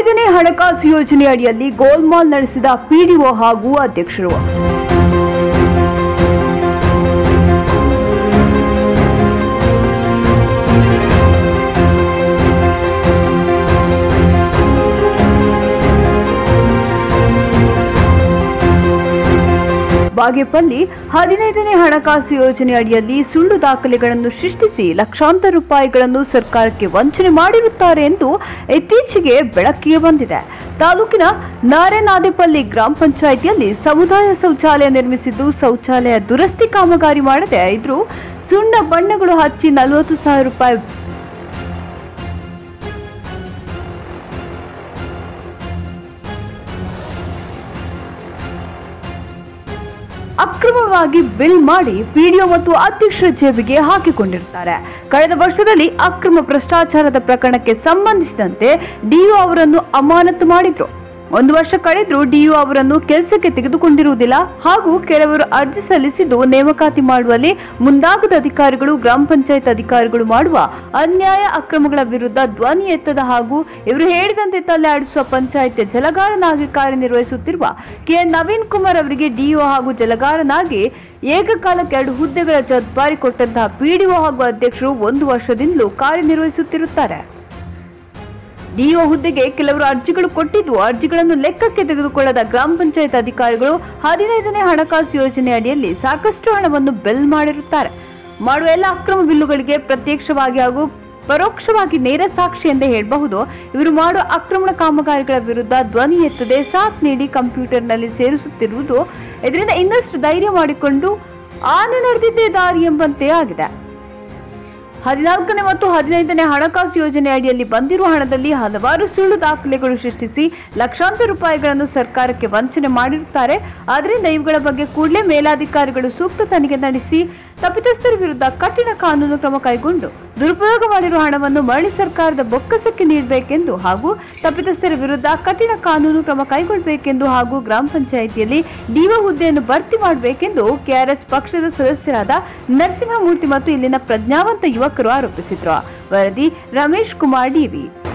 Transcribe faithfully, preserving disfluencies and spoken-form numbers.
ಹದಿನೈದನೇ ಹಣಕಾಸು ಯೋಜನೆ ಅಡಿಯಲ್ಲಿ ಗೋಲ್ಮಾಲ್ ನಡೆಸಿದ ಪಿಡಿಒ ಹಾಗೂ ಅಧ್ಯಕ್ಷರು. ಬಾಗೇಪಲ್ಲಿ ಹದಿನೈದನೇ ಹಣಕಾಸು ಯೋಜನೆ ಅಡಿಯಲ್ಲಿ ಸುಳ್ಳು ದಾಖಲೆಗಳನ್ನು ಸೃಷ್ಟಿಸಿ ಲಕ್ಷಾಂತರ ರೂಪಾಯಿಗಳನ್ನು ಸರ್ಕಾರಕ್ಕೆ ವಂಚನೆ ಮಾಡಿರುತ್ತಾರೆ ಎಂದು ಇತ್ತೀಚೆಗೆ ಬೆಳಕಿಗೆ ಬಂದಿದೆ. ತಾಲೂಕಿನ ನಾರೇನಾದೇಪಲ್ಲಿ ಗ್ರಾಮ ಪಂಚಾಯಿತಿಯಲ್ಲಿ ಸಮುದಾಯ ಶೌಚಾಲಯ ನಿರ್ಮಿಸಿದ್ದು ಶೌಚಾಲಯ ದುರಸ್ತಿ ಕಾಮಗಾರಿ ಮಾಡದೆ ಇದ್ರೂ ಸುಣ್ಣ ಬಣ್ಣಗಳು ಹಚ್ಚಿ ನಲವತ್ತು ಸಾವಿರ ರೂಪಾಯಿ ಅಕ್ರಮವಾಗಿ ಬಿಲ್ ಮಾಡಿ ಪಿಡಿಒ ಮತ್ತು ಅಧ್ಯಕ್ಷರ ಜೇಬಿಗೆ ಹಾಕಿಕೊಂಡಿರುತ್ತಾರೆ. ಕಳೆದ ವರ್ಷದಲ್ಲಿ ಅಕ್ರಮ ಭ್ರಷ್ಟಾಚಾರದ ಪ್ರಕರಣಕ್ಕೆ ಸಂಬಂಧಿಸಿದಂತೆ ಡಿಒ ಅವರನ್ನು ಅಮಾನತು ಮಾಡಿದ್ರು. ಒಂದು ವರ್ಷ ಕಳೆದ್ರೂ ಡಿಒ ಅವರನ್ನು ಕೆಲಸಕ್ಕೆ ತೆಗೆದುಕೊಂಡಿರುವುದಿಲ್ಲ ಹಾಗೂ ಕೆಲವರು ಅರ್ಜಿ ಸಲ್ಲಿಸಿದ್ದು ನೇಮಕಾತಿ ಮಾಡುವಲ್ಲಿ ಮುಂದಾಗದ ಅಧಿಕಾರಿಗಳು ಗ್ರಾಮ ಪಂಚಾಯತ್ ಅಧಿಕಾರಿಗಳು ಮಾಡುವ ಅನ್ಯಾಯ ಅಕ್ರಮಗಳ ವಿರುದ್ಧ ಧ್ವನಿ ಎತ್ತದ ಹಾಗೂ ಇವರು ಹೇಳಿದಂತೆ ತಲೆ ಆಡಿಸುವ ಪಂಚಾಯತ್ ಜಲಗಾರನಾಗಿ ಕಾರ್ಯನಿರ್ವಹಿಸುತ್ತಿರುವ ಕೆ ನವೀನ್ ಕುಮಾರ್ ಅವರಿಗೆ ಡಿಒ ಹಾಗೂ ಜಲಗಾರನಾಗಿ ಏಕಕಾಲಕ್ಕೆ ಎರಡು ಹುದ್ದೆಗಳ ಜವಾಬ್ದಾರಿ ಕೊಟ್ಟಂತಹ ಪಿಡಿಒ ಹಾಗೂ ಅಧ್ಯಕ್ಷರು ಒಂದು ವರ್ಷದಿಂದಲೂ ಕಾರ್ಯನಿರ್ವಹಿಸುತ್ತಿರುತ್ತಾರೆ. ಡಿಒ ಹುದ್ದೆಗೆ ಕೆಲವರು ಅರ್ಜಿಗಳು ಕೊಟ್ಟಿದ್ದು ಅರ್ಜಿಗಳನ್ನು ಲೆಕ್ಕಕ್ಕೆ ತೆಗೆದುಕೊಳ್ಳದ ಗ್ರಾಮ ಪಂಚಾಯತ್ ಅಧಿಕಾರಿಗಳು ಹದಿನೈದನೇ ಹಣಕಾಸು ಯೋಜನೆ ಅಡಿಯಲ್ಲಿ ಸಾಕಷ್ಟು ಹಣವನ್ನು ಬಿಲ್ ಮಾಡಿರುತ್ತಾರೆ. ಮಾಡುವ ಎಲ್ಲ ಅಕ್ರಮ ಬಿಲ್ಲುಗಳಿಗೆ ಪ್ರತ್ಯಕ್ಷವಾಗಿ ಹಾಗೂ ಪರೋಕ್ಷವಾಗಿ ನೇರ ಸಾಕ್ಷಿ ಎಂದೇ ಹೇಳಬಹುದು. ಇವರು ಮಾಡುವ ಅಕ್ರಮ ಕಾಮಗಾರಿಗಳ ವಿರುದ್ಧ ಧ್ವನಿ ಎತ್ತದೆ ಸಾಥ್ ನೀಡಿ ಕಂಪ್ಯೂಟರ್ನಲ್ಲಿ ಸೇರಿಸುತ್ತಿರುವುದು ಇದರಿಂದ ಇನ್ನಷ್ಟು ಧೈರ್ಯ ಮಾಡಿಕೊಂಡು ಆನೆ ನಡೆದಿದ್ದೇ ದಾರಿ ಎಂಬಂತೆ ಆಗಿದೆ. ಹದಿನಾಲ್ಕನೇ ಮತ್ತು ಹದಿನೈದನೇ ಹಣಕಾಸು ಯೋಜನೆ ಅಡಿಯಲ್ಲಿ ಬಂದಿರುವ ಹಣದಲ್ಲಿ ಹಲವಾರು ಸುಳ್ಳು ದಾಖಲೆಗಳು ಸೃಷ್ಟಿಸಿ ಲಕ್ಷಾಂತರ ರೂಪಾಯಿಗಳನ್ನು ಸರ್ಕಾರಕ್ಕೆ ವಂಚನೆ ಮಾಡಿರುತ್ತಾರೆ. ಆದ್ದರಿಂದ ಇವುಗಳ ಬಗ್ಗೆ ಕೂಡಲೇ ಮೇಲಾಧಿಕಾರಿಗಳು ಸೂಕ್ತ ತನಿಖೆ ನಡೆಸಿ ತಪ್ಪಿತಸ್ಥರ ವಿರುದ್ಧ ಕಠಿಣ ಕಾನೂನು ಕ್ರಮ ಕೈಗೊಂಡು ದುರುಪಯೋಗ ಮಾಡಿರುವ ಹಣವನ್ನು ಮರಳಿ ಸರ್ಕಾರದ ಬೊಕ್ಕಸಕ್ಕೆ ನೀಡಬೇಕೆಂದು ಹಾಗೂ ತಪ್ಪಿತಸ್ಥರ ವಿರುದ್ಧ ಕಠಿಣ ಕಾನೂನು ಕ್ರಮ ಕೈಗೊಳ್ಳಬೇಕೆಂದು ಹಾಗೂ ಗ್ರಾಮ ಪಂಚಾಯಿತಿಯಲ್ಲಿ ಡಿಒ ಹುದ್ದೆಯನ್ನು ಭರ್ತಿ ಮಾಡಬೇಕೆಂದು ಕೆಆರ್ಎಸ್ ಪಕ್ಷದ ಸದಸ್ಯರಾದ ನರಸಿಂಹಮೂರ್ತಿ ಮತ್ತು ಇಲ್ಲಿನ ಪ್ರಜ್ಞಾವಂತ ಯುವಕರು ಆರೋಪಿಸಿದರು. ವರದಿ ರಮೇಶ್ ಕುಮಾರ್ ಡಿವಿ.